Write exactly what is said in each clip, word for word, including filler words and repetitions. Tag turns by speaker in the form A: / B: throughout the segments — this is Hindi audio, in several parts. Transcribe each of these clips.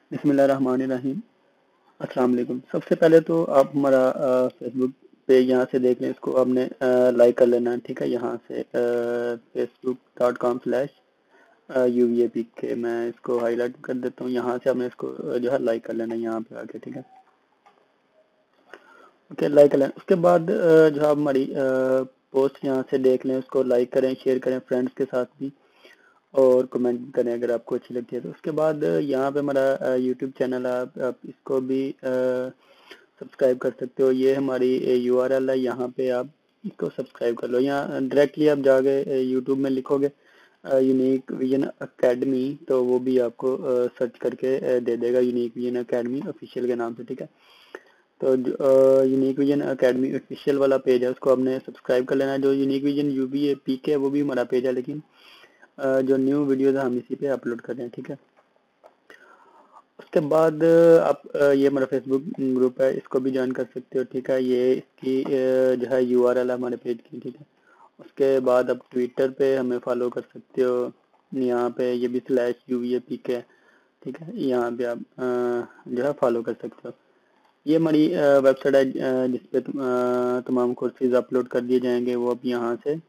A: बिस्मिल्लाहिर्रहमानिर्रहीम। अस्सलाम वालेकुम। सबसे पहले तो आप हमारा फेसबुक पे यहाँ से देख लें, इसको आपने लाइक कर लेना है, ठीक है। यहाँ से Facebook dot com slash U V A P K मैं इसको हाईलाइट कर देता हूँ। यहाँ से आपने इसको अ, जो है लाइक कर लेना है यहाँ पे आके, ठीक है। ओके, लाइक कर लें। उसके बाद अ, जो आप हमारी पोस्ट यहाँ से देख लें, उसको लाइक करें, शेयर करें फ्रेंड्स के साथ भी, और कमेंट करें अगर आपको अच्छी लगती है तो। उसके बाद यहाँ पे हमारा यूट्यूब चैनल है, आप, आप इसको भी सब्सक्राइब कर सकते हो। ये हमारी यू आर एल है, यहाँ पे आप इसको सब्सक्राइब कर लो। यहाँ डायरेक्टली आप जाके यूट्यूब में लिखोगे यूनिक विजन अकेडमी, तो वो भी आपको सर्च करके अ, दे देगा यूनिक विजन अकेडमी ऑफिशियल के नाम से, ठीक है। तो यूनिक विजन अकेडमी ऑफिशियल वाला पेज है, उसको आपने सब्सक्राइब कर लेना है। जो unique vision U B A P K है वो भी हमारा पेज है, लेकिन अ, जो न्यू वीडियोज हम इसी पे अपलोड कर रहे हैं, ठीक है। उसके बाद आप अ, ये हमारा फेसबुक ग्रुप है, इसको भी ज्वाइन कर सकते हो, ठीक है। ये इसकी अ, जो है यू आर एल है हमारे पेज की, ठीक है। उसके बाद आप ट्विटर पे हमें फॉलो कर सकते हो, यहाँ पे ये भी slash U V A P K, ठीक है। यहाँ पे आप अ, जो है फॉलो कर सकते हो। ये हमारी वेबसाइट है अ, जिसपे तुम, अ, तमाम कोर्सेज अपलोड कर दिए जाएंगे, वो आप यहाँ से अ,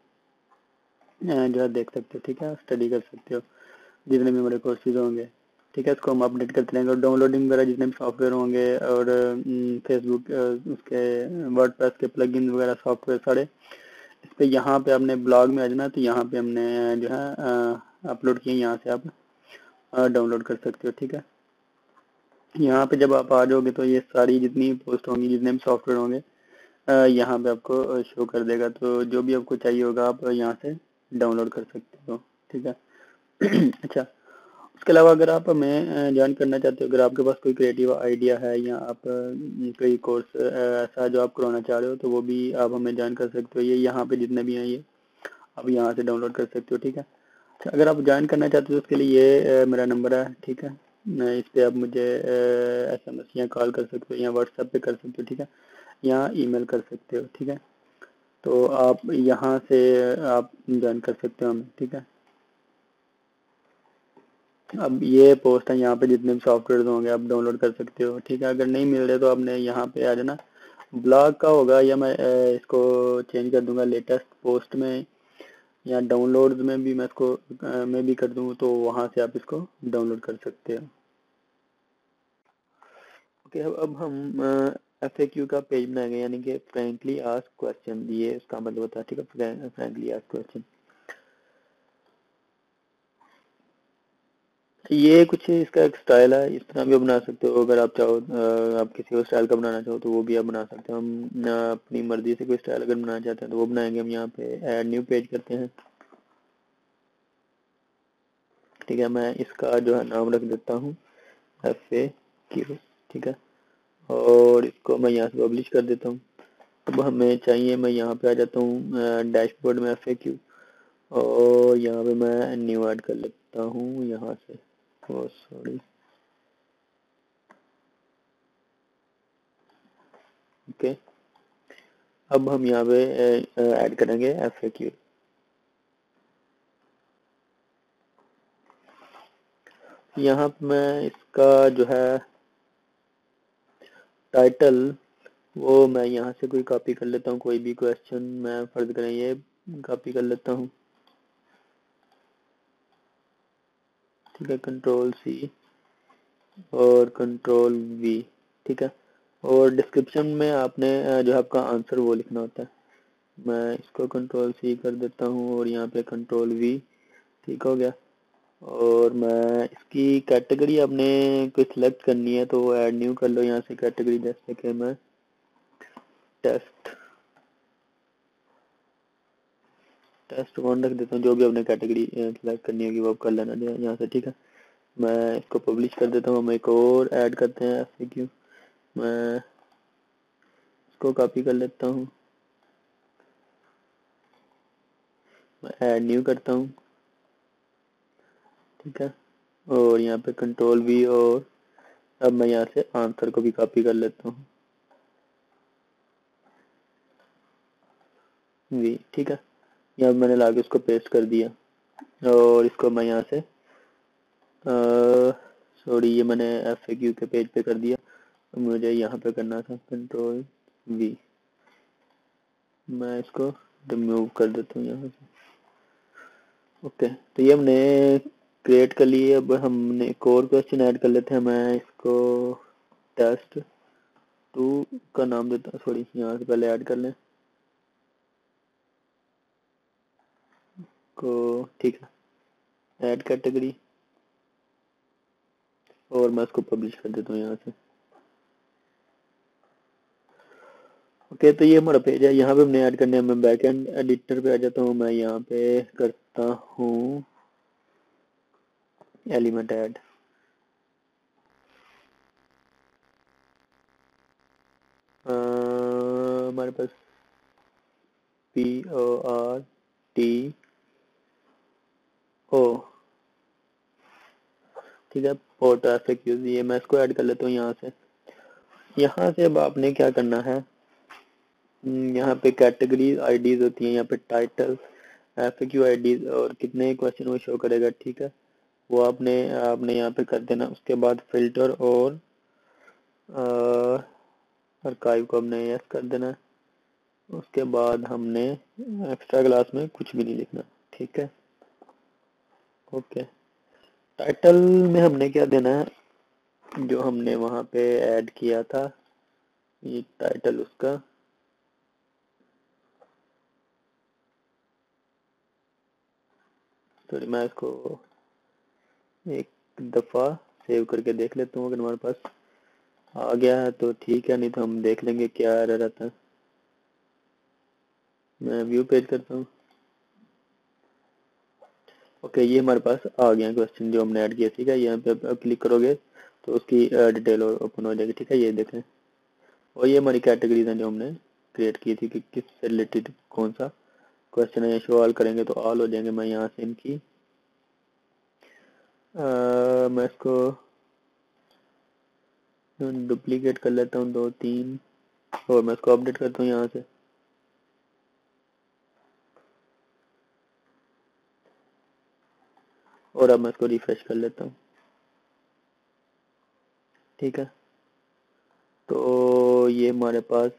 A: जो है देख सकते हो, ठीक है। स्टडी कर सकते हो जितने भी हमारे कोर्सेज होंगे, ठीक है। इसको हम अपडेट करते रहेंगे, और डाउनलोडिंग वगैरह जितने भी सॉफ्टवेयर होंगे, और फेसबुक उसके वर्डप्रेस के प्लगइन वगैरह सॉफ्टवेयर सारे इस पे, यहाँ पे आपने ब्लॉग में आ जाना, तो यहाँ पे हमने जो है अपलोड किए, यहाँ से आप डाउनलोड कर सकते हो, ठीक है। यहाँ पे जब आप आ जाओगे तो ये सारी जितनी पोस्ट होंगी, जितने भी सॉफ्टवेयर होंगे, अ, यहाँ पे आपको शो कर देगा। तो जो भी आपको चाहिए होगा आप यहाँ से डाउनलोड कर सकते हो, ठीक है। अच्छा, उसके अलावा अगर आप हमें ज्वाइन करना चाहते हो, अगर आपके पास कोई क्रिएटिव आइडिया है, या आप अ, कोई कोर्स ऐसा जो आप करवाना चाह रहे हो, तो वो भी आप हमें ज्वाइन कर सकते हो। ये यहाँ पे जितने भी हैं ये आप यहाँ से डाउनलोड कर सकते हो, ठीक है। अच्छा, अगर आप ज्वाइन करना चाहते हो तो उसके लिए ये अ, मेरा नंबर है, ठीक है। मैं इस पे आप मुझे एस एम एस या कॉल कर सकते हो, या व्हाट्सएप पे कर सकते हो, ठीक है, या ईमेल कर सकते हो, ठीक है। तो आप यहाँ से आप ज्वाइन कर सकते हो हमें, ठीक है। अब ये पोस्ट है, यहाँ पे जितने भी सॉफ्टवेयर होंगे आप डाउनलोड कर सकते हो, ठीक है। अगर नहीं मिल रहे तो आपने यहाँ पे आ जाना, ब्लॉग का होगा, या मैं अ, इसको चेंज कर दूंगा लेटेस्ट पोस्ट में, या डाउनलोड्स में भी मैं इसको अ, मैं भी कर दूंगा, तो वहाँ से आप इसको डाउनलोड कर सकते हो। ओके, अब अब हम एफ ए क्यू का पेज बनाएंगे, यानी कि फ्रेंकली आस्क क्वेश्चन, ये इसका मतलब होता है, ठीक है। फ्रेंकली आस्क क्वेश्चन, ये कुछ इसका एक स्टाइल है, इस तरह भी बना सकते हो। अगर आप चाहो अ, आप किसी और स्टाइल का बनाना चाहो तो वो भी आप बना सकते हो। हम अ, अपनी मर्जी से कोई स्टाइल अगर बनाना चाहते हैं तो वो बनाएंगे। हम यहाँ पे ऐड न्यू पेज करते हैं, ठीक है। मैं इसका जो है नाम रख देता हूँ एफ ए क्यू, ठीक है, और इसको मैं यहाँ से पब्लिश कर देता हूँ। अब हमें चाहिए, मैं यहाँ पे आ जाता हूँ डैशबोर्ड में एफ ए क्यू, और यहाँ पे मैं न्यू ऐड कर लेता हूँ यहाँ से। Oh sorry, okay. अब हम यहाँ पे ऐड करेंगे एफ ए क्यू। यहाँ पे मैं इसका जो है टाइटल, वो मैं यहाँ से कोई कॉपी कर लेता हूँ। कोई भी क्वेश्चन मैं फर्ज करें ये कॉपी कर लेता हूँ, ठीक है। कंट्रोल सी और कंट्रोल वी, ठीक है। और डिस्क्रिप्शन में आपने अ, जो है आपका आंसर वो लिखना होता है। मैं इसको कंट्रोल सी कर देता हूँ, और यहाँ पे कंट्रोल वी, ठीक हो गया। और मैं इसकी कैटेगरी आपने कोई सिलेक्ट करनी है तो ऐड न्यू कर लो यहाँ से कैटेगरी, जैसे कि मैं टेस्ट टेस्ट वन रख देता हूँ। जो भी आपने कैटेगरी सिलेक्ट करनी होगी वो आप कर लेना यहाँ से, ठीक है। मैं इसको पब्लिश कर देता हूँ। हम एक और ऐड करते हैं एफ ए क्यू, मैं इसको कॉपी कर लेता हूँ, मैं ऐड न्यू करता हूँ, ठीक है। और यहाँ पे कंट्रोल वी, और अब मैं यहाँ से आंसर को भी कॉपी कर लेता हूँ, वी, ठीक है। यहाँ मैंने लाके इसको पेस्ट कर दिया, और इसको मैं यहाँ से सॉरी ये मैंने एफ ए क्यू के पेज पे कर दिया, मुझे यहाँ पे करना था कंट्रोल वी। मैं इसको रिमूव कर देता हूँ यहाँ से। ओके, तो ये हमने क्रिएट कर लिए। अब हमने एक और क्वेश्चन ऐड कर लेते हैं। मैं इसको टेस्ट टू का नाम देता हूँ, सॉरी यहाँ से पहले ऐड कर लें को, ठीक है, ऐड कैटेगरी, और मैं इसको पब्लिश कर देता हूँ यहाँ से। ओके, तो ये हमारा पेज है। यहाँ पे हमने ऐड करने हैं। मैं बैक एंड एडिटर पे आ जाता हूँ। मैं यहाँ पे करता हूँ एलिमेंट ऐड। हमारे पास P O R T O, ठीक है, पोर्ट ट्रैफिक यूज, ये मैं इसको ऐड कर लेता हूँ यहाँ से। यहाँ से अब आपने क्या करना है, यहाँ पे कैटेगरी आईडीज होती हैं, यहाँ पे टाइटल एफएक्यू आईडीज और कितने क्वेश्चन वो शो करेगा, ठीक है, वो आपने आपने यहाँ पे कर देना। उसके बाद फिल्टर और आर्काइव को हमने यस कर देना। उसके बाद हमने एक्स्ट्रा क्लास में कुछ भी नहीं लिखना, ठीक है। ओके, टाइटल में हमने क्या देना है, जो हमने वहाँ पे ऐड किया था, ये टाइटल उसका, तो मैं इसको एक दफ़ा सेव करके देख लेता हूँ। अगर हमारे पास आ गया है तो ठीक है, नहीं तो हम देख लेंगे क्या एरर आता है। मैं व्यू पेज करता हूँ। ओके, ये हमारे पास आ गया क्वेश्चन जो हमने ऐड किया, ठीक है। यहाँ पे आप क्लिक करोगे तो उसकी डिटेल ओपन हो जाएगी, ठीक है, ये देखें। और ये हमारी कैटेगरीज हैं जो हमने क्रिएट की थी कि किस से रिलेटेड कौन सा क्वेश्चन है। शो ऑल करेंगे तो ऑल हो जाएंगे। मैं यहाँ से इनकी आ, मैं इसको डुप्लीकेट कर लेता हूँ दो तीन, और मैं इसको अपडेट करता हूँ यहाँ से। और अब मैं इसको रिफ्रेश कर लेता हूँ, ठीक है। तो ये हमारे पास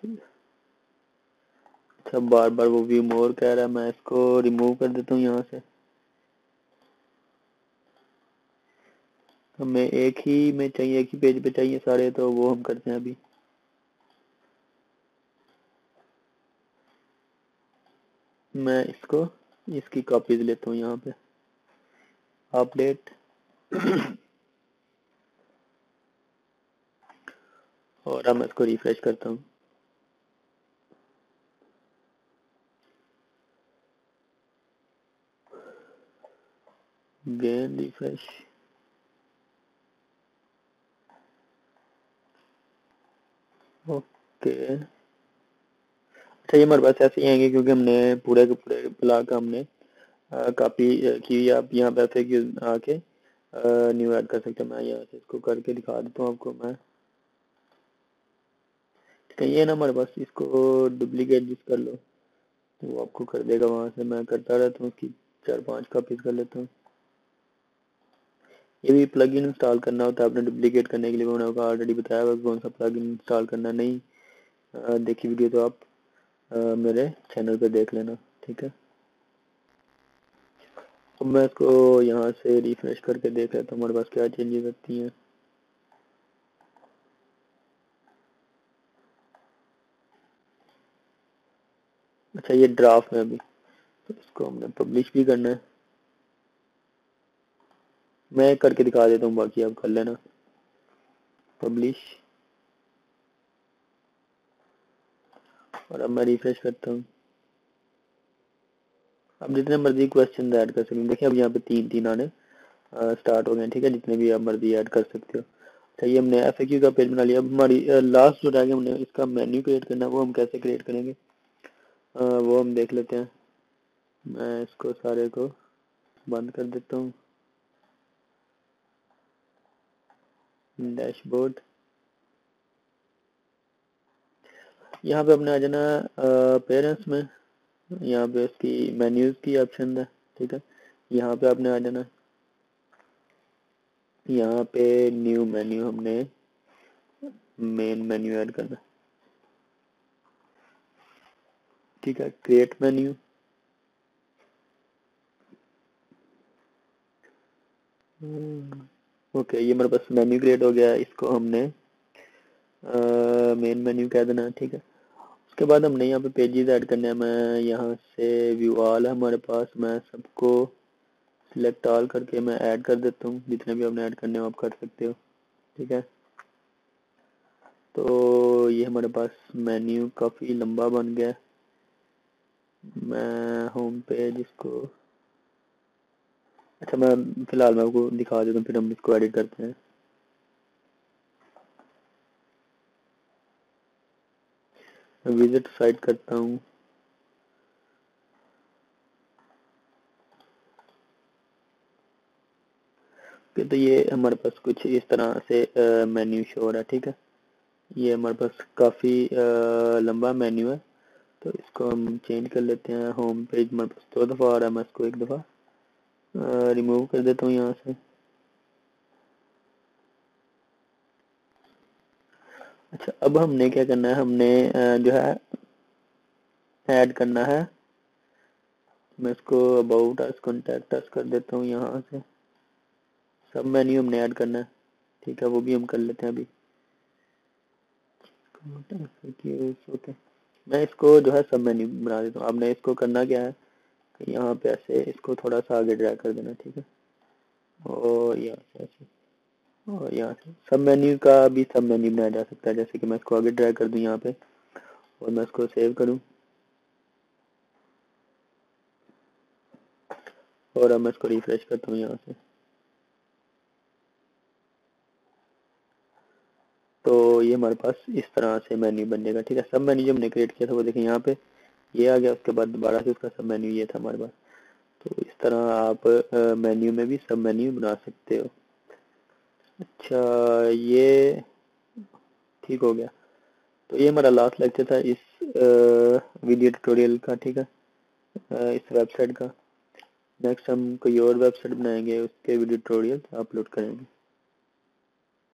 A: सब बार बार वो व्यू मोर कह रहा है, मैं इसको रिमूव कर देता हूँ यहाँ से। हमें एक ही में चाहिए, एक ही पेज पे चाहिए सारे, तो वो हम करते हैं अभी। मैं इसको इसकी कॉपीज लेता हूँ यहाँ पे, अपडेट और अब मैं इसको रिफ्रेश करता हूँ। Again refresh, okay. अच्छा, ये हमारे पास ऐसे ही आएंगे क्योंकि हमने पूरे के पूरे ब्लॉक का हमने कॉपी की। आप यहाँ पे ऐसे आके न्यू ऐड कर सकते हैं। मैं यहाँ से इसको करके दिखा देता हूँ आपको मैं, ठीक है। ये ना हमारे पास, इसको डुप्लीकेट जिस कर लो तो वो आपको कर देगा। वहां से मैं करता रहता हूँ, उसकी चार पांच कॉपीज कर लेता हूँ। ये भी प्लग इन इंस्टॉल करना होता है आपने डुप्लीकेट करने के लिए। मैंने आपको ऑलरेडी बताया हुआ कौन सा प्लग इन इंस्टॉल करना। नहीं आ, देखी वीडियो तो आप आ, मेरे चैनल पे देख लेना, ठीक है। अब मैं इसको यहाँ से रिफ्रेश करके देख लेता हूँ हमारे पास क्या चेंजेस आती हैं। अच्छा, ये ड्राफ्ट में अभी, तो इसको हमने पब्लिश भी करना है। मैं करके दिखा देता हूँ, बाकी आप कर लेना। पब्लिश, और अब मैं रिफ्रेश करता हूँ। अब जितने मर्जी क्वेश्चन ऐड कर सकते हैं। देखिए अब यहाँ पे तीन तीन आने स्टार्ट हो गए, ठीक है। जितने भी आप मर्जी ऐड कर सकते हो। अच्छा, ये हमने एफएक्यू का पेज बना लिया। अब हमारी लास्ट जो रह गया, हमने इसका मेन्यू क्रिएट करना है। वो हम कैसे क्रिएट करेंगे आ, वो हम देख लेते हैं। मैं इसको सारे को बंद कर देता हूँ। डैशबोर्ड, यहाँ पे अपने आ जाना पेरेंट्स में। यहाँ पे उसकी मेन्यूज की ऑप्शन है, ठीक है। यहाँ पे आपने आ जाना। यहाँ पे न्यू मेन्यू हमने मेन मेन्यू ऐड करना, ठीक है। क्रिएट मेन्यू, ओके ये मेरे पास मेन्यू क्रिएट हो गया। इसको हमने मेन मेन्यू कह देना, ठीक है। उसके बाद हमने यहाँ पे पेजेस ऐड करने हैं। मैं यहाँ से व्यू ऑल है हमारे पास, मैं सबको सिलेक्ट ऑल करके मैं ऐड कर देता हूँ। जितने भी आपने ऐड करने हो आप कर सकते हो, ठीक है। तो ये हमारे पास मेन्यू काफ़ी लंबा बन गया। मैं होम पेज इसको, अच्छा मैं फिलहाल मैं आपको दिखा देता हूँ, फिर हम इसको एडिट करते हैं। मैं विजिट साइट करता हूँ, तो ये हमारे पास कुछ इस तरह से मेन्यू शो हो रहा है, ठीक है। ये हमारे पास काफ़ी लंबा मेन्यू है, तो इसको हम चेंज कर लेते हैं। होम पेज हमारे पास दो दफ़ा आ रहा है, मैं इसको एक दफ़ा रिमूव कर देता हूँ यहाँ से। अच्छा अब हमने क्या करना है, हमने जो है ऐड करना है, मैं इसको अबाउट अस कॉन्टैक्ट अस कर देता हूँ यहाँ से। सब मेन्यू हमने ऐड करना है, ठीक है, वो भी हम कर लेते हैं अभी। ओके मैं इसको जो है सब मेन्यू बना देता हूँ। आपने इसको करना क्या है कि यहाँ पे ऐसे इसको थोड़ा सा आगे ड्रैग कर देना, ठीक है। और यहाँ से ऐसे, और यहाँ से सब मेन्यू का भी सब मेन्यू बनाया जा सकता है। जैसे कि मैं इसको आगे ड्रैग कर दूँ यहाँ पे और मैं इसको सेव करूँ, और अब मैं इसको रिफ्रेश करता हूँ यहाँ से। तो ये हमारे पास इस तरह से मेन्यू बनेगा, ठीक है। सब मेन्यू जो हमने क्रिएट किया था वो देखें यहाँ पे ये आ गया। उसके बाद दोबारा से उसका सब मेन्यू ये था हमारे पास। तो इस तरह आप मेन्यू में भी सब मेन्यू बना सकते हो। अच्छा ये ठीक हो गया। तो ये हमारा लास्ट लेक्चर था इस वीडियो ट्यूटोरियल का, ठीक है, इस वेबसाइट का। नेक्स्ट हम कोई और वेबसाइट बनाएंगे, उसके वीडियो ट्यूटोरियल अपलोड करेंगे।